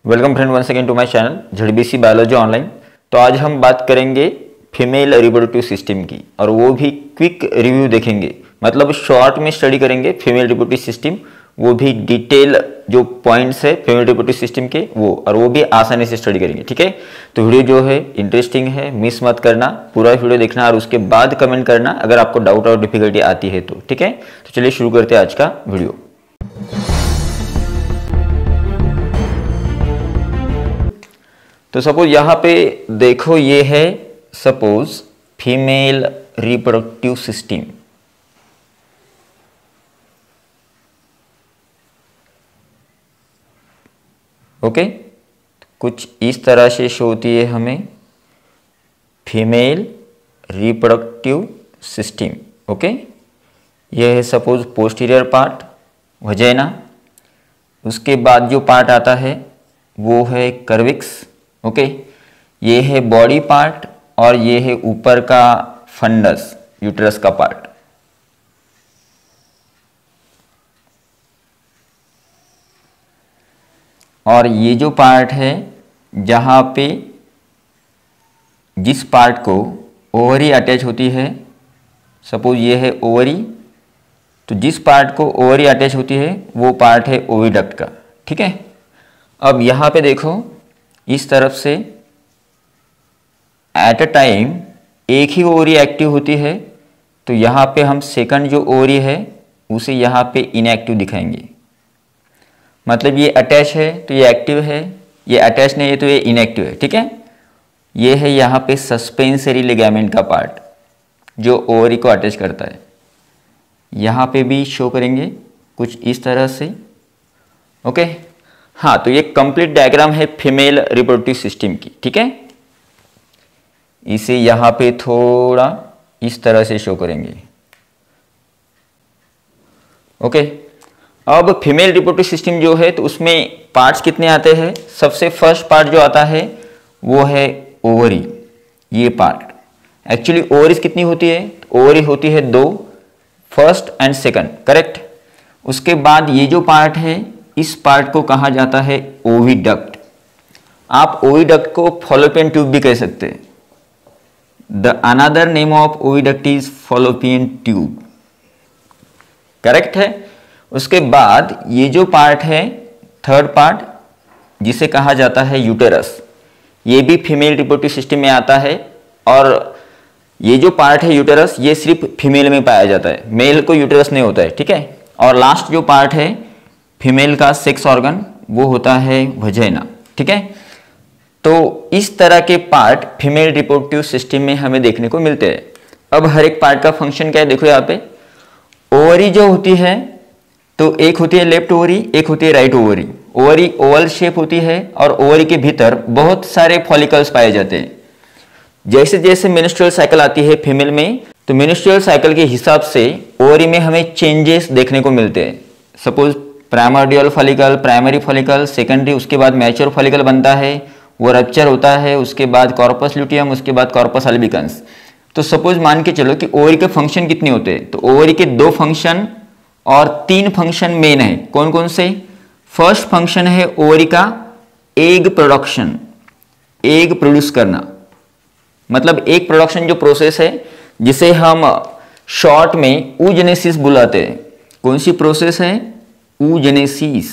Welcome friend once again to my channel झड़बीसी biology online. तो आज हम बात करेंगे फीमेल रिप्रोडक्टिव सिस्टम की, और वो भी क्विक रिव्यू देखेंगे, मतलब शॉर्ट में स्टडी करेंगे फीमेल रिप्रोडक्टिव सिस्टम, वो भी डिटेल जो पॉइंट्स है फीमेल रिप्रोडक्टिव सिस्टम के वो भी आसानी से स्टडी करेंगे। ठीक है, तो वीडियो जो है इंटरेस्टिंग है, मिस मत करना, पूरा वीडियो देखना और उसके बाद कमेंट करना अगर आपको डाउट और डिफिकल्टी आती है तो। ठीक है, तो चलिए शुरू करते हैं आज का वीडियो। तो सपोज यहाँ पे देखो, ये है suppose female reproductive system. Okay, कुछ इस तरह से शो होती है हमें फीमेल रिप्रोडक्टिव सिस्टम। ओके, यह है सपोज पोस्टीरियर पार्ट वजाइना, उसके बाद जो पार्ट आता है वो है कर्विक्स। ओके, ये है बॉडी पार्ट और ये है ऊपर का फंडस, यूट्रस का पार्ट। और ये जो पार्ट है जहाँ पे जिस पार्ट को ओवरी अटैच होती है, सपोज ये है ओवरी, तो जिस पार्ट को ओवरी अटैच होती है वो पार्ट है ओविडक्ट का। ठीक है, अब यहाँ पे देखो, इस तरफ से एट अ टाइम एक ही ओवरी एक्टिव होती है, तो यहाँ पे हम सेकंड जो ओवरी है उसे यहाँ पे इनएक्टिव दिखाएंगे। मतलब ये अटैच है तो ये एक्टिव है, ये अटैच नहीं है तो ये इनएक्टिव है। ठीक है, ये है यहाँ पे सस्पेंसरी लिगामेंट का पार्ट जो ओवरी को अटैच करता है, यहाँ पे भी शो करेंगे कुछ इस तरह से। ओके, हाँ, तो ये कंप्लीट डायग्राम है फीमेल रिप्रोडक्टिव सिस्टम की। ठीक है, इसे यहाँ पे थोड़ा इस तरह से शो करेंगे। ओके, अब फीमेल रिप्रोडक्टिव सिस्टम जो है तो उसमें पार्ट्स कितने आते हैं? सबसे फर्स्ट पार्ट जो आता है वो है ओवरी। ये पार्ट एक्चुअली ओवरीज कितनी होती है? ओवरी होती है 2, फर्स्ट एंड सेकंड, करेक्ट। उसके बाद ये जो पार्ट है, इस पार्ट को कहा जाता है ओविडक्ट। आप ओविडक्ट को फॉलोपियन ट्यूब भी कह सकते हैं। The another name of oviduct is fallopian tube, correct है। उसके बाद ये जो पार्ट है, थर्ड पार्ट, जिसे कहा जाता है यूटेरस, ये भी फीमेल रिप्रोडक्टिव सिस्टम में आता है। और ये जो पार्ट है यूटेरस, ये सिर्फ फीमेल में पाया जाता है, मेल को यूटेरस नहीं होता है। ठीक है, और लास्ट जो पार्ट है फीमेल का सेक्स ऑर्गन, वो होता है वजाइना। ठीक है, तो इस तरह के पार्ट फीमेल रिप्रोडक्टिव सिस्टम में हमें देखने को मिलते हैं। अब हर एक पार्ट का फंक्शन क्या है देखो यहाँ पे। ओवरी जो होती है तो एक होती है लेफ्ट ओवरी, एक होती है right ovary. Ovary oval shape होती है और ओवरी के भीतर बहुत सारे फॉलिकल्स पाए जाते हैं। जैसे जैसे मेंस्ट्रुअल साइकिल आती है फीमेल में, तो मेंस्ट्रुअल साइकिल के हिसाब से ओवरी में हमें चेंजेस देखने को मिलते हैं। Suppose primordial follicle, primary follicle, secondary, उसके बाद मैच्योर फॉलिकल बनता है, वो रप्चर होता है, उसके बाद कॉर्पस ल्यूटियम, उसके बाद कॉर्पस अल्बिकन्स। तो सपोज मान के चलो कि ओवरी के फंक्शन कितने होते हैं, तो ओवरी के 2 फंक्शन और 3 फंक्शन मेन है। कौन कौन से? फर्स्ट फंक्शन है ओवरी का एग प्रोडक्शन, एग प्रोड्यूस करना, मतलब एग प्रोडक्शन जो प्रोसेस है जिसे हम शॉर्ट में oogenesis बुलाते हैं। कौन सी प्रोसेस है? oogenesis,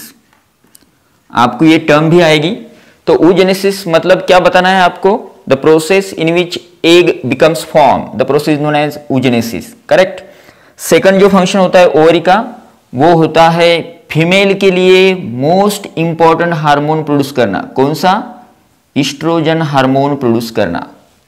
आपको ये टर्म भी आएगी। तो oogenesis मतलब क्या बताना है आपको? The process in which egg becomes form, the process known as oogenesis, correct. Second जो फंक्शन होता है ओवरी का, वो होता है फीमेल के लिए मोस्ट इंपॉर्टेंट हार्मोन प्रोड्यूस करना। कौन सा? ईस्ट्रोजन हार्मोन प्रोड्यूस करना।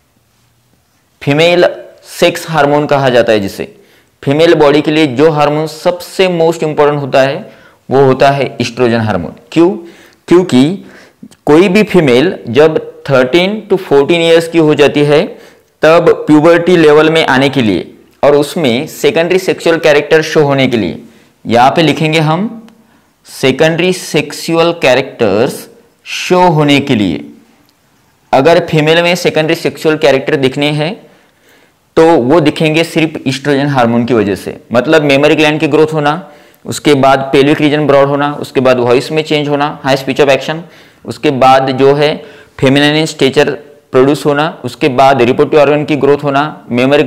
फीमेल सेक्स हार्मोन कहा जाता है जिसे। फीमेल बॉडी के लिए जो हार्मोन सबसे मोस्ट इंपॉर्टेंट होता है वो होता है ईस्ट्रोजन हार्मोन। क्यों? क्योंकि कोई भी फीमेल जब 13 to 14 ईयर्स की हो जाती है, तब प्यूबर्टी लेवल में आने के लिए और उसमें सेकेंडरी सेक्सुअल कैरेक्टर शो होने के लिए, यहाँ पे लिखेंगे हम सेकेंडरी सेक्सुअल कैरेक्टर्स शो होने के लिए, अगर फीमेल में सेकेंडरी सेक्सुअल कैरेक्टर दिखने हैं तो वो दिखेंगे सिर्फ ईस्ट्रोजन हार्मोन की वजह से। मतलब मेमोरी ग्लैंड की ग्रोथ होना, उसके बाद पेल्विक रीजन ब्रॉड होना, उसके बाद वॉइस में चेंज होना, हाई स्पीच ऑफ एक्शन, उसके बाद जो है फेमिनिन स्टेचर प्रोड्यूस होना, उसके बाद रिप्रोडक्टिव ऑर्गन की ग्रोथ होना, मेमरी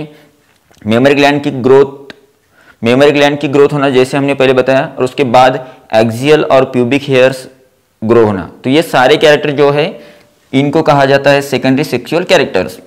ग्लैंड की ग्रोथ होना जैसे हमने पहले बताया, और उसके बाद एक्सियल और प्यूबिक हेयर्स ग्रो होना। तो ये सारे कैरेक्टर जो है इनको कहा जाता है सेकेंडरी सेक्सुअल कैरेक्टर्स।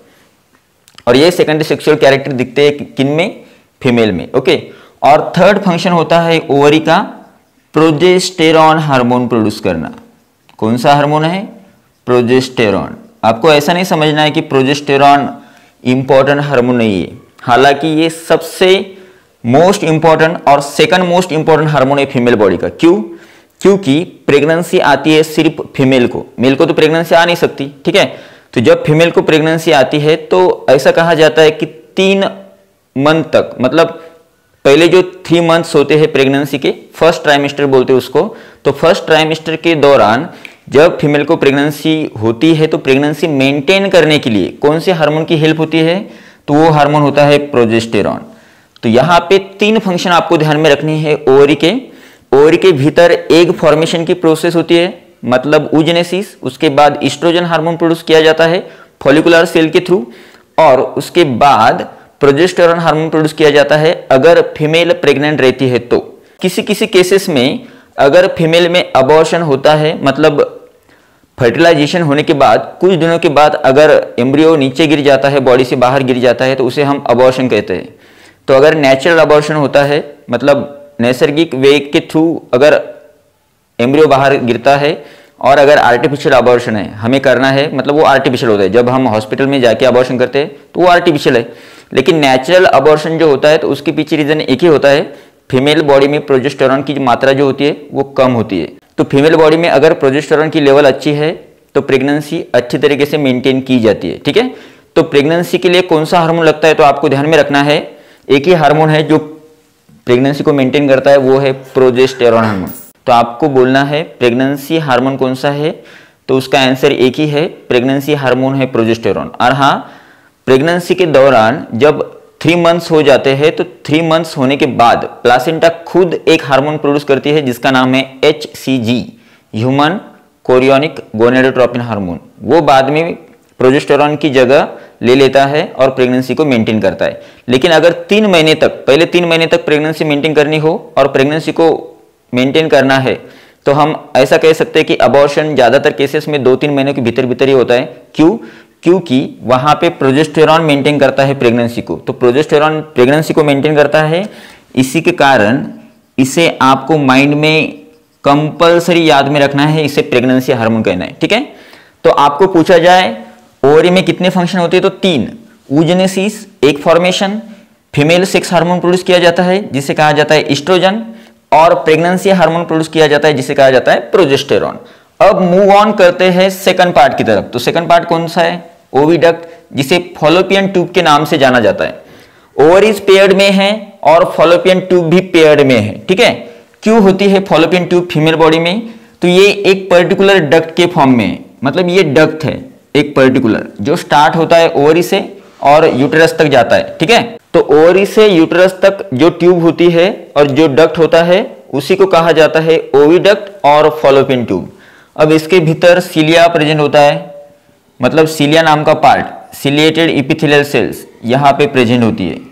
और ये सेकेंडरी सेक्सुअल कैरेक्टर दिखते हैं किन में? फीमेल में। ओके। और थर्ड फंक्शन होता है ओवरी का प्रोजेस्टेरॉन हार्मोन प्रोड्यूस करना। कौन सा हार्मोन है? प्रोजेस्टेरॉन। आपको ऐसा नहीं समझना है कि प्रोजेस्टेरॉन इंपॉर्टेंट हार्मोन नहीं है, हालांकि ये सबसे मोस्ट इंपॉर्टेंट और सेकंड मोस्ट इंपॉर्टेंट हार्मोन है फीमेल बॉडी का। क्यों? क्योंकि प्रेगनेंसी आती है सिर्फ फीमेल को, मेल को तो प्रेगनेंसी आ नहीं सकती, ठीक है। तो जब फीमेल को प्रेगनेंसी आती है तो ऐसा कहा जाता है कि 3 मंथ तक, मतलब पहले जो 3 मंथ्स होते हैं प्रेगनेंसी के, फर्स्ट ट्राइमेस्टर बोलते हैं उसको, तो फर्स्ट ट्राइमेस्टर के दौरान जब फीमेल को प्रेगनेंसी होती है तो प्रेगनेंसी मेंटेन करने के लिए कौन से हार्मोन की हेल्प होती है? तो वो हार्मोन होता है प्रोजेस्टेरॉन। तो यहाँ पे 3 फंक्शन आपको ध्यान में रखनी है ओवरी के। ओवरी के भीतर एग फॉर्मेशन की प्रोसेस होती है, मतलब oogenesis, उसके बाद एस्ट्रोजन हार्मोन प्रोड्यूस किया जाता है फॉलिकुलर सेल के थ्रू, और उसके बाद प्रोजेस्टेरॉन हार्मोन प्रोड्यूस किया जाता है अगर फीमेल प्रेग्नेंट रहती है तो। किसी किसी केसेस में अगर फीमेल में अबॉर्शन होता है, मतलब फर्टिलाइजेशन होने के बाद कुछ दिनों के बाद अगर एम्ब्रियो नीचे गिर जाता है, बॉडी से बाहर गिर जाता है, तो उसे हम अबॉर्शन कहते हैं। तो अगर नेचुरल अबॉर्शन होता है, मतलब नैसर्गिक वे के थ्रू अगर एम्ब्रियो बाहर गिरता है, और अगर आर्टिफिशियल अबॉर्शन है हमें करना है, मतलब वो आर्टिफिशियल होता है, जब हम हॉस्पिटल में जाके अबॉर्शन करते हैं तो वो आर्टिफिशियल है। लेकिन नेचुरल अबॉर्शन जो होता है तो उसके पीछे रीजन एक ही होता है, फीमेल बॉडी में प्रोजेस्टेरॉन की मात्रा जो होती है वो कम होती है। तो फीमेल बॉडी में अगर प्रोजेस्टेरॉन की लेवल अच्छी है तो प्रेगनेंसी अच्छी तरीके से मेंटेन की जाती है, ठीक है। तो प्रेगनेंसी के लिए कौन सा हार्मोन लगता है? तो आपको ध्यान में रखना है एक ही हार्मोन है जो प्रेगनेंसी को मेंटेन करता है, वो है प्रोजेस्टेरॉन हार्मोन। तो आपको बोलना है प्रेगनेंसी हार्मोन कौन सा है, तो उसका आंसर एक ही है, प्रेगनेंसी हार्मोन है प्रोजेस्टेरॉन। और हाँ, प्रेगनेंसी के दौरान जब 3 मंथ्स हो जाते हैं तो 3 मंथ्स होने के बाद प्लासेंटा खुद एक हार्मोन प्रोड्यूस करती है जिसका नाम है HCG, human chorionic gonadotropin hormone. वो बाद में प्रोजेस्टेरॉन की जगह ले लेता है और प्रेगनेंसी को मेंटेन करता है। लेकिन अगर 3 महीने तक, पहले 3 महीने तक प्रेगनेंसी मेंटेन करनी हो और प्रेगनेंसी को मेंटेन करना है, तो हम ऐसा कह सकते हैं कि अबॉर्शन ज्यादातर केसेस में 2-3 महीने के भीतर ही होता है। क्यों? क्योंकि वहां पे प्रोजेस्टेरॉन मेंटेन करता है प्रेगनेंसी को, तो प्रोजेस्टेरॉन प्रेगनेंसी को मेंटेन करता है। इसी के कारण इसे आपको माइंड में कंपल्सरी याद में रखना है, इसे प्रेगनेंसी हार्मोन कहना है, ठीक है। तो आपको पूछा जाए ओवरी में कितने फंक्शन होते हैं, तो 3। oogenesis, egg formation, female sex hormone produce किया जाता है जिसे कहा जाता है एस्ट्रोजन, और प्रेगनेंसी हार्मोन प्रोड्यूस किया जाता है जिसे कहा जाता है प्रोजेस्टेरॉन। अब मूव ऑन करते हैं सेकंड पार्ट की तरफ। तो सेकंड पार्ट कौन सा है? ओविडक्ट, जिसे फॉलोपियन ट्यूब के नाम से जाना जाता है। ओवरीज पेयर्ड में है और फॉलोपियन ट्यूब भी पेयर्ड में है, ठीक है। क्यों होती है फॉलोपियन ट्यूब फीमेल बॉडी में? तो ये एक पर्टिकुलर डक्ट के फॉर्म में है, मतलब ये डक्ट है एक पर्टिकुलर जो स्टार्ट होता है ओवरी से और यूटेरस तक जाता है, ठीक है। तो ओवरी से यूटेरस तक जो ट्यूब होती है और जो डक्ट होता है उसी को कहा जाता है ओविडक्ट और फॉलोपियन ट्यूब। अब इसके भीतर सीलिया प्रेजेंट होता है, मतलब सीलिया नाम का पार्ट, सिलिएटेड इपिथेलियल सेल्स यहाँ पे प्रेजेंट होती है।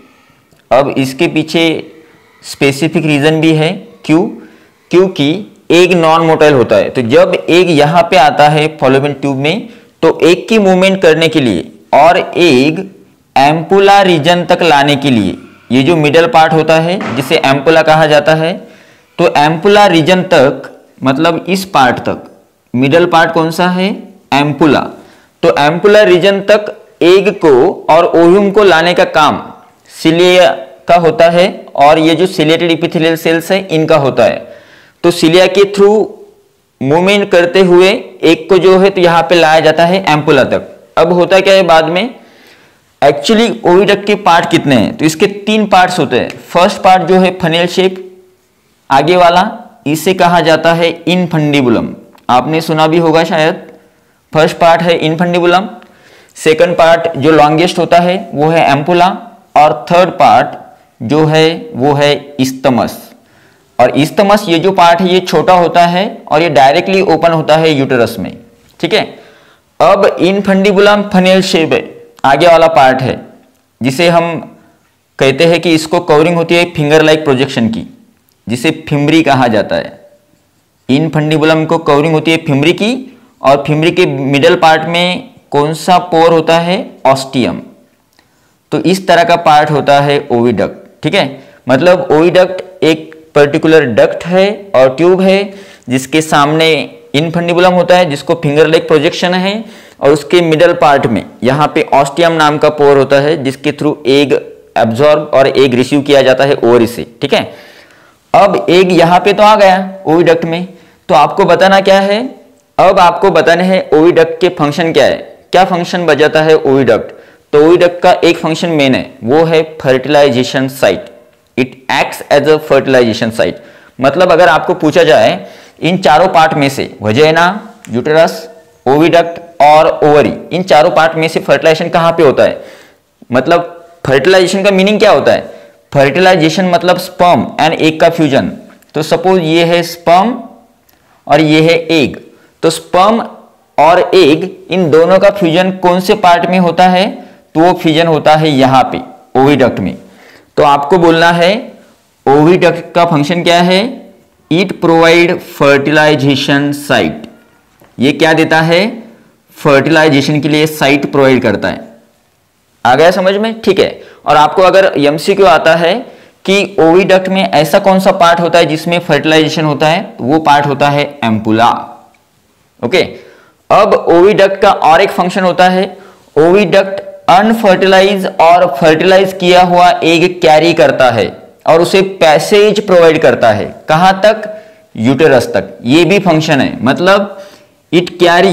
अब इसके पीछे स्पेसिफिक रीजन भी है। क्यों? क्योंकि एग नॉन मोटाइल होता है, तो जब एग यहाँ पे आता है फॉलोपियन ट्यूब में तो एग की मूवमेंट करने के लिए और एग एम्पुला रीजन तक लाने के लिए, ये जो मिडल पार्ट होता है जिसे एम्पुला कहा जाता है, तो एम्पुला रीजन तक, मतलब इस पार्ट तक, मिडल पार्ट कौन सा है? एम्पुला। तो एम्पुला रीजन तक एग को और ओव्यूम को लाने का काम सिलिया का होता है, और ये जो सिलिएटेड इपिथेलियल सेल्स है इनका होता है। तो सिलिया के थ्रू मूवमेंट करते हुए एग को जो है तो यहाँ पे लाया जाता है एम्पुला तक। अब होता क्या है बाद में, एक्चुअली ओविडक्ट के पार्ट कितने हैं? तो इसके 3 पार्ट्स होते हैं। फर्स्ट पार्ट जो है फनेल शेप आगे वाला, इसे कहा जाता है इनफंडिबुलम, आपने सुना भी होगा शायद। फर्स्ट पार्ट है इनफंडिबुलम, सेकंड पार्ट जो लॉन्गेस्ट होता है वो है एम्पुला, और थर्ड पार्ट जो है वो है इस्तमस। और इस्थमस ये जो पार्ट है ये छोटा होता है और ये डायरेक्टली ओपन होता है यूटेरस में, ठीक है। अब इनफंडिबुलम फनेल शेप आगे वाला पार्ट है जिसे हम कहते हैं कि इसको कवरिंग होती है फिंगर लाइक प्रोजेक्शन की, जिसे फिम्बरी कहा जाता है। इनफंडिबुलम को कवरिंग होती है फिम्बरी की, और फिम्बरी के मिडल पार्ट में कौन सा पोर होता है, ऑस्टियम। तो इस तरह का पार्ट होता है ओविडक्ट, ठीक है। मतलब ओविडक्ट एक पर्टिकुलर डक्ट है और ट्यूब है जिसके सामने इनफंडिबुलम होता है जिसको फिंगर लाइक प्रोजेक्शन है, और उसके मिडल पार्ट में यहाँ पे ऑस्टियम नाम का पोर होता है जिसके थ्रू एग एब्जॉर्ब और एग रिसीव किया जाता है ओवरी से, ठीक है। अब एग यहाँ पे तो आ गया ओविडक्ट में, तो आपको बताना क्या है, अब आपको बताना है ओविडक्ट के फंक्शन क्या है, क्या फंक्शन बजाता है ओविडक्ट। तो ओविडक्ट का एक फंक्शन मेन है, वो है fertilization site. It acts as a fertilization site. मतलब अगर आपको पूछा जाए इन चारों पार्ट में से वजाइना, यूटेरस, ओविडक्ट और ओवरी, इन चारों पार्ट में से फर्टिलाइजेशन कहाँ पे होता है, मतलब फर्टिलाइजेशन का मीनिंग क्या होता है। फर्टिलाइजेशन मतलब स्पर्म एंड एग का फ्यूजन। तो सपोज ये है स्पर्म और ये है एग, तो स्पर्म और एग इन दोनों का फ्यूजन कौन से पार्ट में होता है, तो वो फ्यूजन होता है यहाँ पे ओविडक्ट में। तो आपको बोलना है ओविडक्ट का फंक्शन क्या है, इट प्रोवाइड फर्टिलाइजेशन साइट। ये क्या देता है, फर्टिलाइजेशन के लिए साइट प्रोवाइड करता है। आ गया समझ में, ठीक है। और आपको अगर एमसीक्यू आता है कि ओविडक्ट में ऐसा कौन सा पार्ट होता है जिसमें फर्टिलाइजेशन होता है, तो वो पार्ट होता है एम्पुला, ओके। अब ओविडक्ट का और एक फंक्शन होता है, ओविडक्ट अनफर्टिलाइज और फर्टिलाइज किया हुआ एग कैरी करता है और उसे पैसेज प्रोवाइड करता है, कहां तक, यूटेरस तक। ये भी फंक्शन है, मतलब इट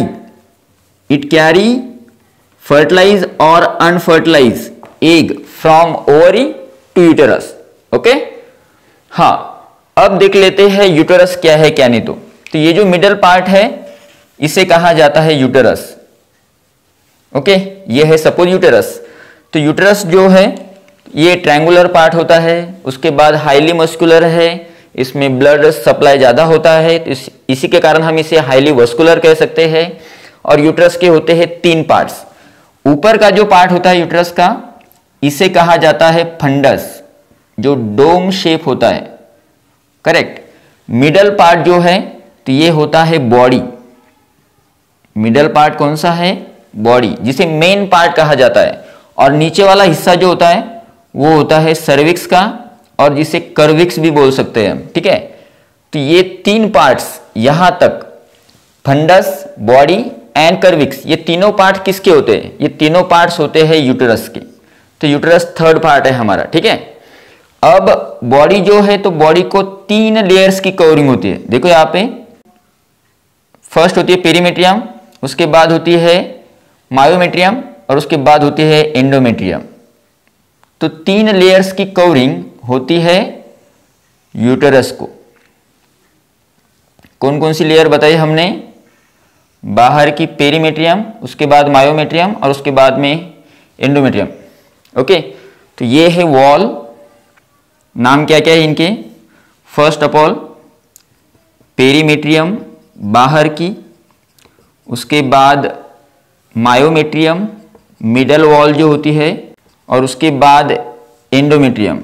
कैरी फर्टिलाइज और unfertilize egg from ovary to uterus, okay. हाँ, अब देख लेते हैं यूटेरस क्या है क्या नहीं। तो ये जो मिडल पार्ट है इसे कहा जाता है यूटेरस, ओके। ये है सपोज यूटेरस। तो यूटेरस जो है ये ट्रायंगुलर पार्ट होता है, उसके बाद हाईली मस्कुलर है, इसमें ब्लड सप्लाई ज़्यादा होता है, तो इसी के कारण हम इसे हाईली वस्कुलर कह सकते हैं। और यूटेरस के होते हैं 3 पार्ट्स। ऊपर का जो पार्ट होता है यूटेरस का, इसे कहा जाता है फंडस, जो डोम शेप होता है, करेक्ट। मिडल पार्ट जो है तो ये होता है बॉडी। मिडल पार्ट कौन सा है, बॉडी, जिसे मेन पार्ट कहा जाता है। और नीचे वाला हिस्सा जो होता है वो होता है सर्विक्स का, और जिसे कर्विक्स भी बोल सकते हैं हम, ठीक है। तो ये 3 पार्ट्स यहां तक, फंडस, बॉडी एंड कर्विक्स, ये तीनों पार्ट किसके होते हैं, ये तीनों पार्ट्स होते हैं यूटेरस के। तो यूटेरस 3rd पार्ट है हमारा, ठीक है। अब बॉडी जो है, तो बॉडी को 3 लेयर्स की कवरिंग होती है। देखो यहाँ पे फर्स्ट होती है पेरीमेट्रियम, उसके बाद होती है मायोमेट्रियम और उसके बाद होती है एंडोमेट्रियम। तो 3 लेयर्स की कवरिंग होती है यूटेरस को। कौन कौन सी लेयर बताई हमने, बाहर की पेरीमेट्रियम, उसके बाद मायोमेट्रियम और उसके बाद में एंडोमेट्रियम, ओके। तो ये है वॉल, नाम क्या क्या है इनके, फर्स्ट ऑफ ऑल पेरीमेट्रियम बाहर की, उसके बाद मायोमेट्रियम मिडल वॉल जो होती है, और उसके बाद एंडोमेट्रियम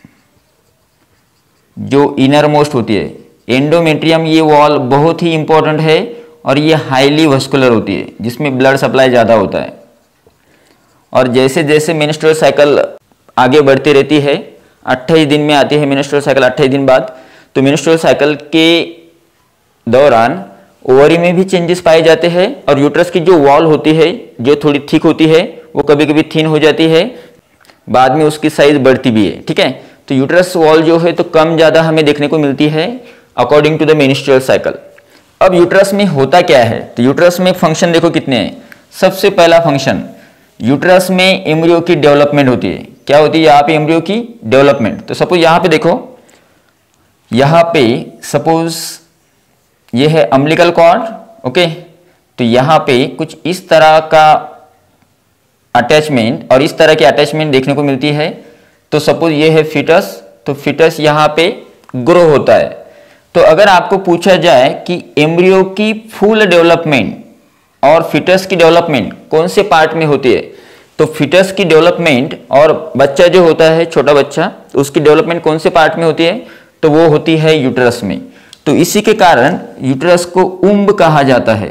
जो इनर मोस्ट होती है। एंडोमेट्रियम ये वॉल बहुत ही इंपॉर्टेंट है और ये हाईली वस्कुलर होती है, जिसमें ब्लड सप्लाई ज़्यादा होता है। और जैसे जैसे मेंस्ट्रुअल साइकिल आगे बढ़ती रहती है, 28 दिन में आती है मेंस्ट्रुअल साइकिल, 28 दिन बाद, तो मेंस्ट्रुअल साइकिल के दौरान ओवरी में भी चेंजेस पाए जाते हैं। और यूट्रस की जो वॉल होती है, जो थोड़ी थिक होती है, वो कभी कभी थिन हो जाती है, बाद में उसकी साइज बढ़ती भी है, ठीक है। तो यूट्रस वॉल जो है तो कम ज़्यादा हमें देखने को मिलती है according to the menstrual cycle. अब यूट्रस में होता क्या है, तो यूट्रस में फंक्शन देखो कितने हैं। सबसे पहला फंक्शन, यूट्रस में एम्ब्रियो की डेवलपमेंट होती है। क्या होती है यहाँ पे, एम्ब्रियो की डेवलपमेंट। तो सपोज यहाँ पे देखो, यहाँ पे सपोज ये है अम्बिलिकल कॉर्ड, ओके। तो यहाँ पे कुछ इस तरह का अटैचमेंट और इस तरह की अटैचमेंट देखने को मिलती है। तो सपोज ये है फिटस, तो फिटस यहाँ पे ग्रो होता है। तो अगर आपको पूछा जाए कि एम्ब्रियो की फुल डेवलपमेंट और फिटस की डेवलपमेंट कौन से पार्ट में होती है, तो फिटस की डेवलपमेंट और बच्चा जो होता है, छोटा बच्चा, उसकी डेवलपमेंट कौन से पार्ट में होती है, तो वो होती है यूट्रस में। तो इसी के कारण यूट्रस को उम्ब कहा जाता है।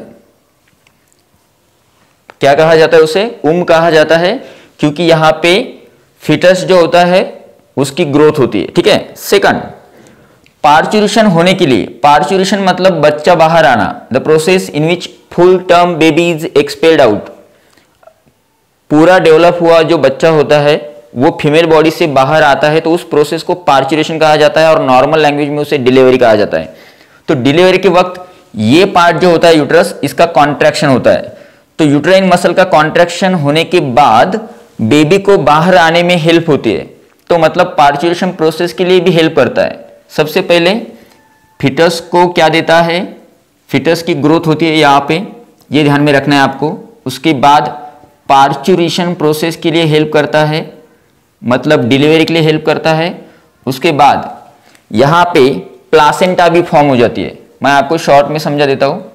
क्या कहा जाता है उसे? उम्ब कहा जाता है, क्योंकि यहां पे फिटस जो होता है उसकी ग्रोथ होती है। ठीक है। सेकंड, पार्चुरेशन होने के लिए, पार्चुरेशन मतलब बच्चा बाहर आना, the process in which full term baby is expelled out. पूरा डेवलप हुआ जो बच्चा होता है वो फीमेल बॉडी से बाहर आता है, तो उस प्रोसेस को पार्चुरेशन कहा जाता है, और नॉर्मल लैंग्वेज में उसे डिलीवरी कहा जाता है। तो डिलीवरी के वक्त ये पार्ट जो होता है यूट्रस, इसका कॉन्ट्रैक्शन होता है। तो यूट्राइन मसल का कॉन्ट्रैक्शन होने के बाद बेबी को बाहर आने में हेल्प होती है। तो मतलब पार्चुरेशन प्रोसेस के लिए भी हेल्प करता है। सबसे पहले फिटस को क्या देता है, फिटस की ग्रोथ होती है यहाँ पे, ये ध्यान में रखना है आपको। उसके बाद पार्चुरेशन प्रोसेस के लिए हेल्प करता है, मतलब डिलीवरी के लिए हेल्प करता है। उसके बाद यहाँ पे प्लासेंटा भी फॉर्म हो जाती है। मैं आपको शॉर्ट में समझा देता हूं।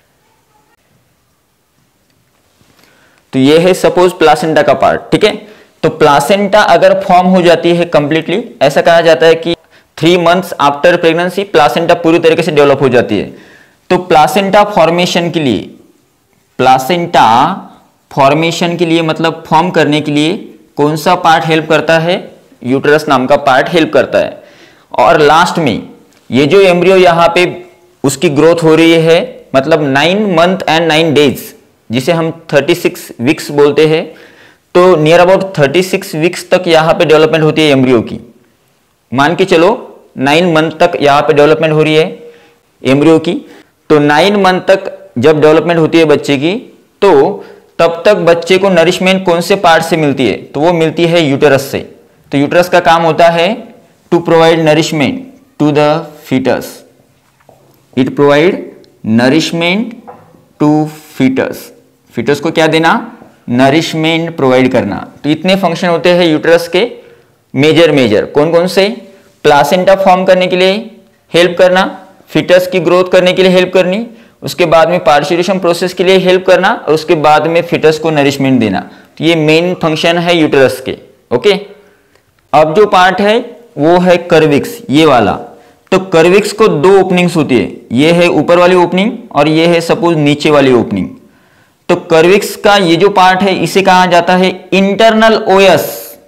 तो ये है सपोज प्लासेंटा का पार्ट। ठीक है। तो प्लासेंटा अगर फॉर्म हो जाती है कंप्लीटली, ऐसा कहा जाता है कि 3 मंथ्स आफ्टर प्रेगनेंसी प्लासेंटा पूरी तरीके से डेवलप हो जाती है। तो प्लासेंटा फॉर्मेशन के लिए, प्लासेंटा फॉर्मेशन के लिए मतलब फॉर्म करने के लिए कौन सा पार्ट हेल्प करता है? यूट्रस नाम का पार्ट हेल्प करता है। और लास्ट में ये जो एम्ब्रियो यहाँ पे उसकी ग्रोथ हो रही है, मतलब 9 मंथ एंड 9 डेज, जिसे हम 36 वीक्स बोलते हैं। तो नियर अबाउट 36 वीक्स तक यहाँ पे डेवलपमेंट होती है एम्ब्रियो की। मान के चलो 9 मंथ तक यहाँ पे डेवलपमेंट हो रही है एम्ब्रियो की। तो 9 मंथ तक जब डेवलपमेंट होती है बच्चे की, तो तब तक बच्चे को नरिशमेंट कौन से पार्ट से मिलती है? तो वो मिलती है यूटेरस से। तो यूटेरस का काम होता है to provide nourishment to the fetus. It provide nourishment to fetus. fetus को क्या देना? नरिशमेंट प्रोवाइड करना। तो इतने फंक्शन होते हैं यूट्रस के मेजर। कौन कौन से? प्लासेंटा फॉर्म करने के लिए हेल्प करना, फिटस की ग्रोथ करने के लिए हेल्प करनी, उसके बाद में पार्चुरेशन प्रोसेस के लिए हेल्प करना, और उसके बाद में फिटस को नरिशमेंट देना। तो ये मेन फंक्शन है यूट्रस के। ओके। अब जो पार्ट है वो है कर्विक्स, ये वाला। तो कर्विक्स को 2 ओपनिंग्स होती है, ये है ऊपर वाली ओपनिंग और ये है सपोज नीचे वाली ओपनिंग। तो कर्विक्स का ये जो पार्ट है इसे कहा जाता है इंटरनल ओयस।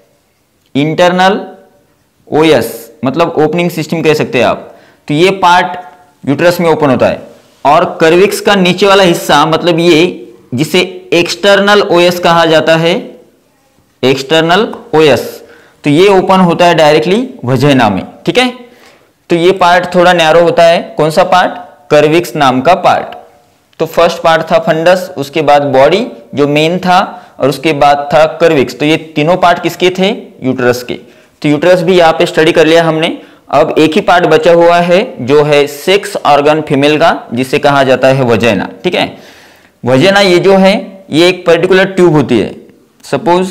इंटरनल ओयस मतलब ओपनिंग सिस्टम कह सकते हैं आप। तो ये पार्ट यूट्रस में ओपन होता है। और कर्विक्स का नीचे वाला हिस्सा मतलब ये, जिसे एक्सटर्नल ओयस कहा जाता है, एक्सटर्नल ओयस, तो ये ओपन होता है डायरेक्टली वजाइना में। ठीक है। तो ये पार्ट थोड़ा नैरो होता है। कौन सा पार्ट? कर्विक्स नाम का पार्ट। तो फर्स्ट पार्ट था फंडस, उसके बाद बॉडी जो मेन था, और उसके बाद था कर्विक्स। तो ये तीनों पार्ट किसके थे? यूट्रस के। तो यूट्रस भी यहाँ पे स्टडी कर लिया हमने। अब एक ही पार्ट बचा हुआ है जो है सेक्स ऑर्गन फीमेल का, जिसे कहा जाता है वजाइना। ठीक है। वजाइना ये जो है ये एक पर्टिकुलर ट्यूब होती है। सपोज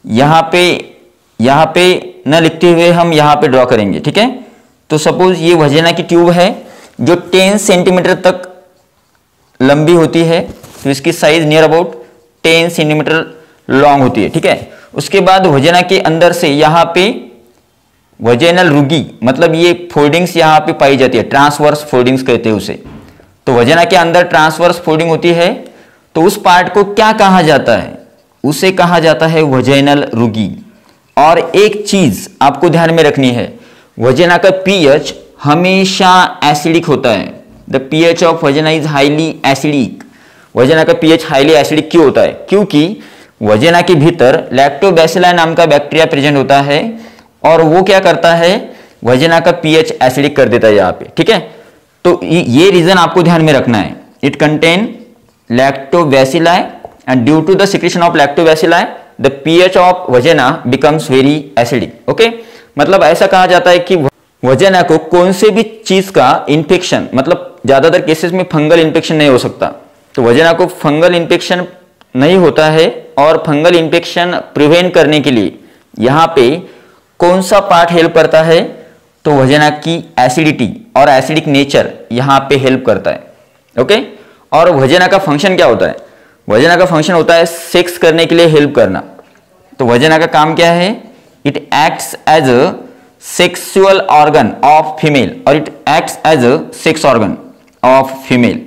यहाँ पे न लिखते हुए हम यहाँ पे ड्रॉ करेंगे। ठीक है। तो सपोज ये वजाइना की ट्यूब है जो 10 सेंटीमीटर तक लंबी होती है। तो इसकी size near about 10 centimetre long होती है। ठीक है। उसके बाद वजाइना के अंदर से यहाँ पे वजाइनल रुगी मतलब ये फोल्डिंग्स यहाँ पे पाई जाती है, ट्रांसवर्स फोल्डिंग्स कहते हैं उसे। तो वजाइना के अंदर ट्रांसवर्स फोल्डिंग होती है। तो उस पार्ट को क्या कहा जाता है? उसे कहा जाता है वजाइनल रुगी। और एक चीज आपको ध्यान में रखनी है, वजाइना का पीएच हमेशा एसिडिक होता है। The pH of vagina is highly acidic. Vagina का पीएच हाईली एसिडिक क्यों होता है? क्योंकि वजाइना के भीतर लैक्टोबैसिलाई नाम का बैक्टीरिया प्रेजेंट होता है, और वो क्या करता है? वजाइना का पीएच एसिडिक कर देता है यहाँ पे। ठीक है। तो ये रीजन आपको ध्यान में रखना है। It contain lactobacilli and due to the secretion of lactobacilli the pH of vagina becomes very acidic. Okay. मतलब ऐसा कहा जाता है कि वजाइना को कौन से भी चीज का इंफेक्शन, मतलब ज्यादातर केसेस में फंगल इंफेक्शन नहीं हो सकता। तो वजाइना को फंगल इंफेक्शन नहीं होता है, और फंगल इंफेक्शन प्रिवेंट करने के लिए यहाँ पे कौन सा पार्ट हेल्प करता है? तो वजेना की एसिडिटी और एसिडिक नेचर यहाँ पे हेल्प करता है। ओके, और वजेना का फंक्शन क्या होता है? वजेना का फंक्शन होता है सेक्स करने के लिए हेल्प करना। तो वजेना का काम क्या है? It acts as a sexual organ of female और it acts as a sex organ of female.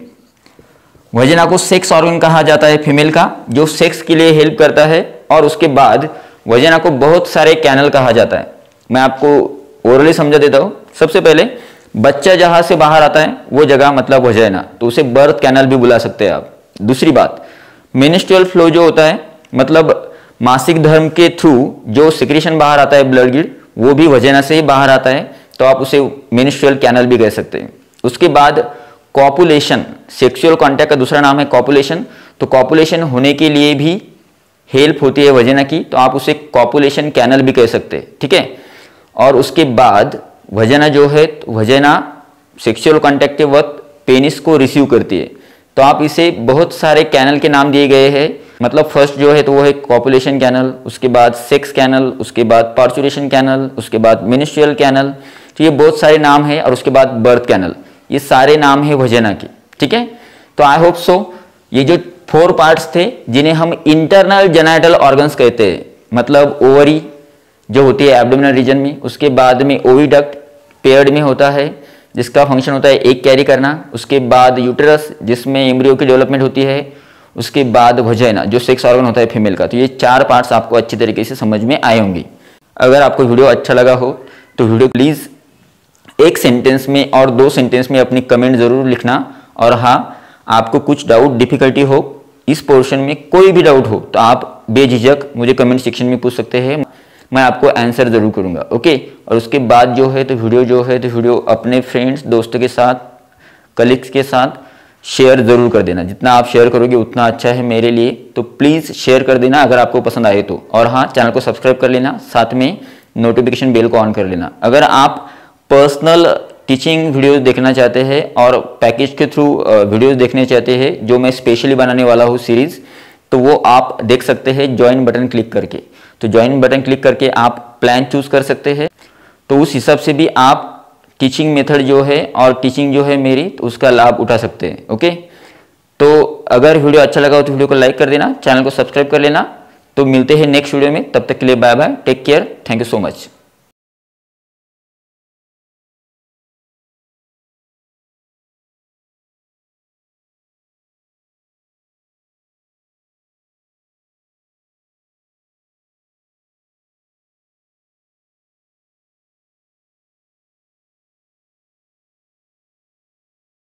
Vagina को सेक्स ऑर्गन कहा जाता है फीमेल का, जो सेक्स के लिए हेल्प करता है। और उसके बाद वजेना को बहुत सारे कैनल कहा जाता है। मैं आपको ओरली समझा देता हूं। सबसे पहले बच्चा जहां से बाहर आता है वो जगह मतलब वजेना, तो उसे बर्थ कैनल भी बुला सकते हैं आप। दूसरी बात, मेनिस्ट्रुअल फ्लो जो होता है, मतलब मासिक धर्म के थ्रू जो सिक्रेशन बाहर आता है ब्लड गिड, वो भी वजेना से ही बाहर आता है, तो आप उसे मेनिस्ट्रुअल कैनल भी कह सकते हैं। उसके बाद कॉपुलेशन, सेक्सुअल कॉन्टैक्ट का दूसरा नाम है कॉपुलेशन। तो कॉपुलेशन होने के लिए भी हेल्प होती है वजेना की, तो आप उसे कॉपुलेशन कैनल भी कह सकते हैं, ठीक है। और उसके बाद वजेना जो है, वजेना सेक्सुअल कॉन्टैक्ट के वक्त पेनिस को रिसीव करती है, तो आप इसे बहुत सारे कैनल के नाम दिए गए हैं। मतलब फर्स्ट जो है तो वो है कॉपुलेशन कैनल, उसके बाद सेक्स कैनल, उसके बाद पार्चुरेशन कैनल, उसके बाद मेनिस्ट्रुअल कैनल। तो ये बहुत सारे नाम है। और उसके बाद बर्थ कैनल, ये सारे नाम है वजेना के, ठीक है। तो आई होप सो ये जो 4 पार्ट्स थे जिन्हें हम इंटरनल जेनाइटल ऑर्गन्स कहते हैं, मतलब ओवरी जो होती है एब्डोमिनल रीजन में, उसके बाद में ओविडक्ट पेयर्ड में होता है जिसका फंक्शन होता है एग कैरी करना, उसके बाद यूटेरस जिसमें एम्ब्रियो की डेवलपमेंट होती है, उसके बाद वजाइना जो सेक्स ऑर्गन होता है फीमेल का। तो ये 4 पार्ट्स आपको अच्छी तरीके से समझ में आए होंगे। अगर आपको वीडियो अच्छा लगा हो तो वीडियो प्लीज़ 1 सेंटेंस में और 2 सेंटेंस में अपनी कमेंट जरूर लिखना। और हाँ, आपको कुछ डाउट डिफिकल्टी हो इस पोर्शन में, कोई भी डाउट हो तो आप बेझिझक मुझे कमेंट सेक्शन में पूछ सकते हैं, मैं आपको आंसर जरूर करूंगा। ओके, और उसके बाद जो है तो वीडियो अपने फ्रेंड्स दोस्तों के साथ, कलीग्स के साथ शेयर जरूर कर देना। जितना आप शेयर करोगे उतना अच्छा है मेरे लिए, तो प्लीज़ शेयर कर देना अगर आपको पसंद आए तो। और हाँ, चैनल को सब्सक्राइब कर लेना, साथ में नोटिफिकेशन बेल को ऑन कर लेना। अगर आप पर्सनल टीचिंग वीडियोस देखना चाहते हैं और पैकेज के थ्रू वीडियोस देखने चाहते हैं जो मैं स्पेशली बनाने वाला हूँ सीरीज़, तो वो आप देख सकते हैं ज्वाइन बटन क्लिक करके। तो ज्वाइन बटन क्लिक करके आप प्लान चूज कर सकते हैं, तो उस हिसाब से भी आप टीचिंग मेथड जो है और टीचिंग जो है मेरी, तो उसका लाभ उठा सकते हैं। ओके, तो अगर वीडियो अच्छा लगा हो तो वीडियो को लाइक कर देना, चैनल को सब्सक्राइब कर लेना। तो मिलते हैं नेक्स्ट वीडियो में, तब तक के लिए bye bye, take care, thank you so much.